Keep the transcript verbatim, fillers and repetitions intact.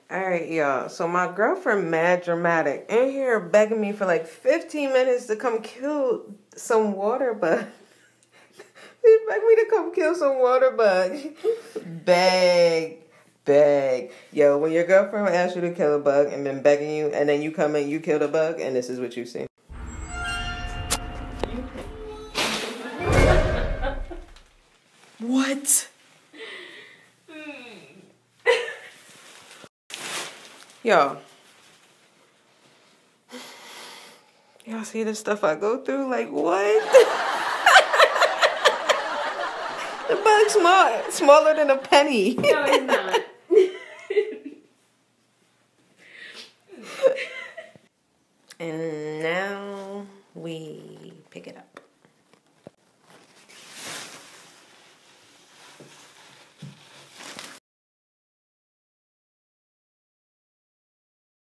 Alright, y'all. So my girlfriend, mad dramatic, in here begging me for like fifteen minutes to come kill some water bug. She begged me to come kill some water bug. Beg. Beg. Yo, when your girlfriend asks you to kill a bug and then begging you, and then you come and you kill the bug, and this is what you see. What? Yo. Y'all see the stuff I go through? Like, what? The bug's small, smaller than a penny. No, it's not.